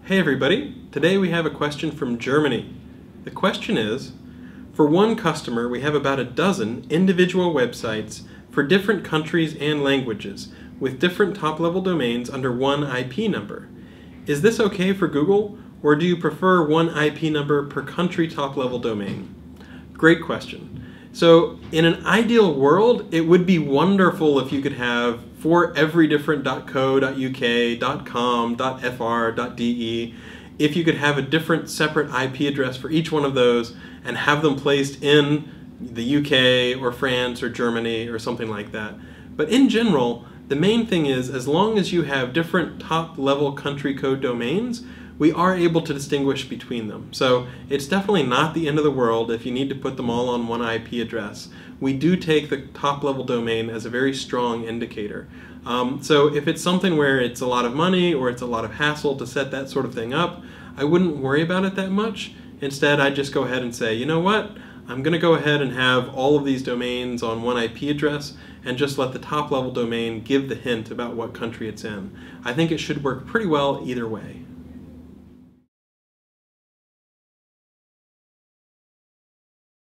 Hey everybody, today we have a question from Germany. The question is, for one customer we have about a dozen individual websites for different countries and languages with different top-level domains under one IP number. Is this okay for Google, or do you prefer one IP number per country top-level domain? Great question. So in an ideal world, it would be wonderful if you could have for every different .co.uk, .com, .fr, .de, if you could have a different separate IP address for each one of those and have them placed in the UK or France or Germany or something like that. But in general, the main thing is, as long as you have different top-level country code domains, we are able to distinguish between them. So it's definitely not the end of the world if you need to put them all on one IP address. We do take the top-level domain as a very strong indicator. So if it's something where it's a lot of money or it's a lot of hassle to set that sort of thing up, I wouldn't worry about it that much. Instead, I'd just go ahead and say, you know what? I'm going to go ahead and have all of these domains on one IP address and just let the top-level domain give the hint about what country it's in. I think it should work pretty well either way.